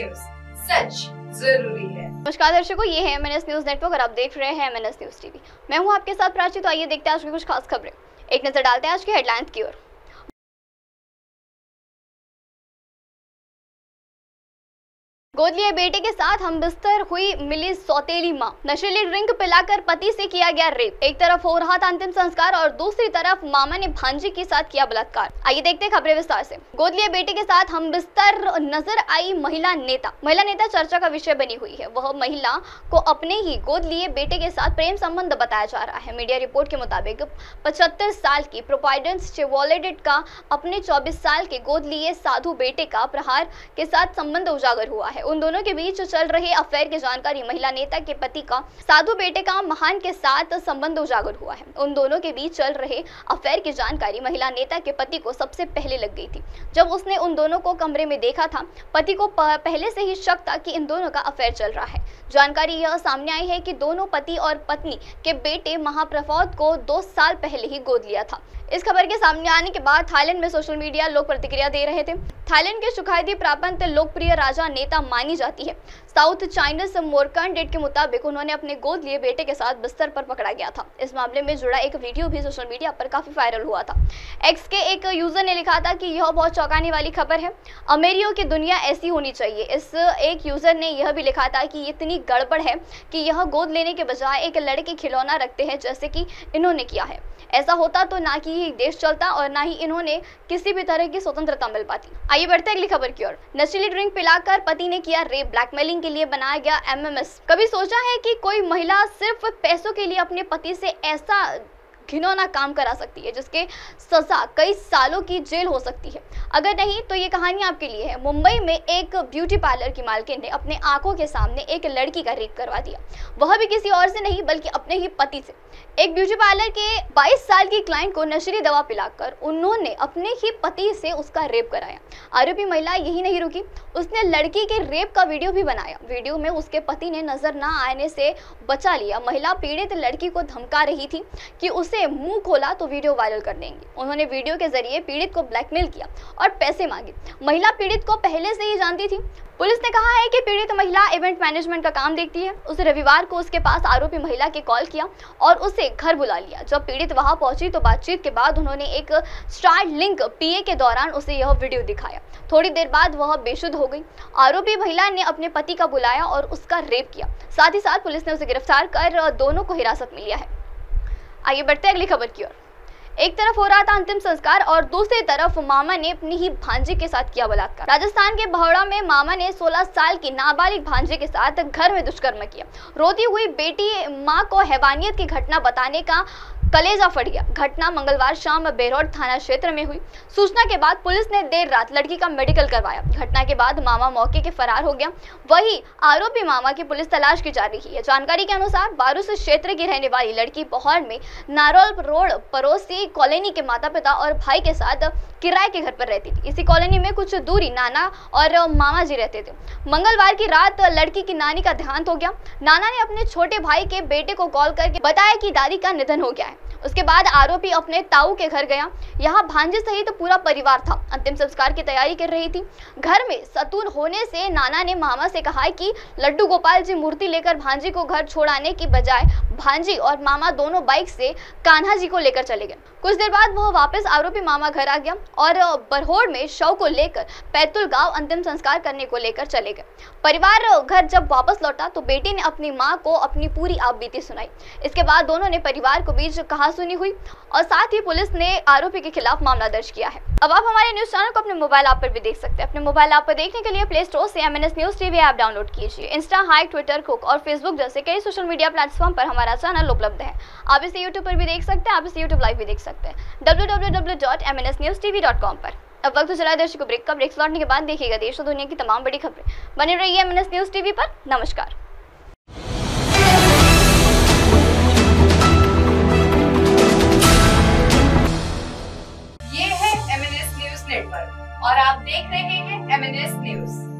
News, सच जरूरी है। नमस्कार दर्शकों, ये है MNS न्यूज नेटवर्क और आप देख रहे हैं MNS न्यूज टीवी। मैं हूं आपके साथ प्राची। तो आइए देखते हैं आज की कुछ खास खबरें। एक नजर डालते हैं आज की हेडलाइंस की ओर। गोद लिए बेटे के साथ हमबिस्तर हुई मिली सौतेली मां। नशीली ड्रिंक पिलाकर पति से किया गया रेप। एक तरफ हो रहा था अंतिम संस्कार और दूसरी तरफ मामा ने भांजी के साथ किया बलात्कार। आइए देखते हैं खबरें विस्तार से। गोद लिए बेटे के साथ हमबिस्तर नजर आई महिला नेता चर्चा का विषय बनी हुई है। वह महिला को अपने ही गोद लिए बेटे के साथ प्रेम संबंध बताया जा रहा है। मीडिया रिपोर्ट के मुताबिक 75 साल की प्रोवाइडेंस चेवोलेडेट का अपने 24 साल के गोद लिए साधु बेटे का प्रहार के साथ संबंध उजागर हुआ है। उन दोनों के बीच चल रहे अफेयर की जानकारी महिला नेता के पति का साधु बेटे का महान के साथ संबंध उजागर हुआ है। उन दोनों के बीच चल रहे अफेयर की जानकारी महिला नेता के पति को सबसे पहले लग गई थी। जब उसने उन दोनों को कमरे में देखा था, पति को पहले से ही शक था कि इन दोनों का अफेयर चल रहा है। जानकारी यह सामने आई है कि दोनों पति और पत्नी के बेटे महाप्रफौद को 2 साल पहले ही गोद लिया था। इस खबर के सामने आने के बाद थाईलैंड में सोशल मीडिया लोग प्रतिक्रिया दे रहे थे। थाईलैंड के सुखायदी प्रापंत लोकप्रिय राजा नेता मानी जाती है। साउथ चाइनीज मोरकन डेट के मुताबिक उन्होंने अपने गोद लिए बेटे के साथ बिस्तर पर पकड़ा गया था। इस मामले में जुड़ा एक वीडियो भी सोशल मीडिया पर काफी वायरल हुआ था। एक्स के एक यूजर ने लिखा था कि यह बहुत चौंकाने वाली खबर है, अमीरियों की दुनिया ऐसी होनी चाहिए। इस एक यूजर ने यह भी लिखा था कि इतनी गड़बड़ है कि यह गोद लेने के बजाय एक लड़के खिलौना रखते हैं जैसे कि इन्होंने किया है। ऐसा होता तो ना कि देश चलता और ना ही इन्होंने किसी भी तरह की स्वतंत्रता मिल पाती। आइए बढ़ते हैं अगली खबर की ओर। नशीली ड्रिंक पिलाकर पति ने किया रेप, ब्लैकमेलिंग के लिए बनाया गया MMS। कभी सोचा है कि कोई महिला सिर्फ पैसों के लिए अपने पति से ऐसा घिनौना काम करा सकती है जिसके सजा कई सालों की जेल हो सकती है? अगर नहीं तो ये कहानी आपके लिए है। मुंबई में एक ब्यूटी पार्लर की मालकिन ने अपने आंखों के सामने एक लड़की का रेप करवा दिया, वह भी किसी और से नहीं बल्कि अपने ही पति से। एक ब्यूटी पार्लर के 22 साल की क्लाइंट को नशीली दवा पिलाकर उन्होंने अपने ही पति से उसका रेप कराया। आरोपी महिला यही नहीं रुकी, उसने लड़की के रेप का वीडियो भी बनाया। वीडियो में उसके पति ने नजर न आने से बचा लिया। महिला पीड़ित लड़की को धमका रही थी कि उसे मुंह खोला तो वीडियो वायरल कर देंगे। उन्होंने वीडियो के जरिए पीड़ित को ब्लैकमेल किया और पैसे मांगे। महिला पीड़ित को पहले से ही जानती थी। पुलिस ने कहा है कि पीड़ित महिला इवेंट मैनेजमेंट का काम देखती है। उसे रविवार को उसके पास आरोपी महिला के कॉल किया और उसे घर बुला लिया। जब पीड़ित वहां पहुंची तो बातचीत के बाद उन्होंने एक स्टारलिंक PA के दौरान उसे यह वीडियो दिखाया। थोड़ी देर बाद वह बेसुध हो गई। आरोपी महिला ने अपने पति का बुलाया और उसका रेप किया। साथ ही साथ पुलिस ने उसे गिरफ्तार कर दोनों को हिरासत में लिया है। आइए बढ़ते हैं अगली खबर की ओर। एक तरफ हो रहा था अंतिम संस्कार और दूसरी तरफ मामा ने अपनी ही भांजी के साथ किया बलात्कार। राजस्थान के भौड़ा में मामा ने 16 साल की नाबालिग भांजे के साथ घर में दुष्कर्म किया। रोती हुई बेटी मां को हैवानियत की घटना बताने का कलेजा फट गया। घटना मंगलवार शाम बेरोड थाना क्षेत्र में हुई। सूचना के बाद पुलिस ने देर रात लड़की का मेडिकल करवाया। घटना के बाद मामा मौके के फरार हो गया। वही आरोपी मामा की पुलिस तलाश की जा रही है। जानकारी के अनुसार बारूस क्षेत्र की रहने वाली लड़की पौहड़ में नारोल रोड पड़ोसी कॉलोनी के माता पिता और भाई के साथ किराए के घर पर रहती थी। इसी कॉलोनी में कुछ दूरी नाना और मामा जी रहते थे। मंगलवार की रात लड़की की नानी का देहांत हो गया। नाना ने अपने छोटे भाई के बेटे को कॉल करके बताया कि दादी का निधन हो गया है। उसके बाद आरोपी अपने ताऊ के घर गया। यहाँ भांजे सहित पूरा परिवार था। अंतिम संस्कार की तैयारी कर रही थी। घर में सतून होने से नाना ने मामा से कहा कि लड्डू गोपाल जी मूर्ति लेकर भांजी को घर छोड़ाने की बजाय भांजी और मामा दोनों बाइक से कान्हा जी को लेकर चले गए। कुछ देर बाद वह वापस आरोपी मामा घर आ गया और बरहोड़ में शव को लेकर पैतुल गांव अंतिम संस्कार करने को लेकर चले गए। परिवार घर जब वापस लौटा तो बेटी ने अपनी मां को अपनी पूरी आपबीती सुनाई। इसके बाद दोनों ने परिवार को बीच कहासुनी हुई और साथ ही पुलिस ने आरोपी के खिलाफ मामला दर्ज किया है। अब आप हमारे न्यूज चैनल को अपने मोबाइल ऐप पर भी देख सकते हैं। अपने मोबाइल ऐप पर देखने के लिए प्ले स्टोर से MNS news TV app download कीजिए। इंस्टा, हाइक, ट्विटर, कुक और फेसबुक जैसे कई सोशल मीडिया प्लेटफॉर्म पर हमारा चैनल उपलब्ध है। आप इसे यूट्यूब पर भी देख सकते हैं। आप इसे यूट्यूब लाइव भी देख सकते हैं www.mnsnewstv.com पर। अब वक्त चला दर्शकों ब्रेक का। ब्रेक लौटने के बाद देखिएगा देश और दुनिया की तमाम बड़ी खबरें। बने रहिए MNS न्यूज टीवी पर। नमस्कार। ये है MNS न्यूज नेटवर्क और आप देख रहे हैं MNS न्यूज।